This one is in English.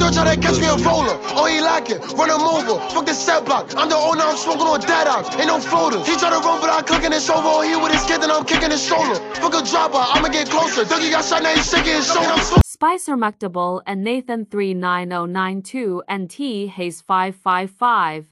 still try to catch me a roller. Oh, he like it, run him over. Fuck the set block. I'm the owner, I'm smoking on dead ops. Ain't no floaters. He try to run, but I clicking his over. Oh, he with his kid, then I'm kicking his shoulder. Fuck a dropper, I'ma get closer. Dougie got shot, now he's shaking his shoulder. Spicer McDouble and Nathan 39092 and T Hayes 555.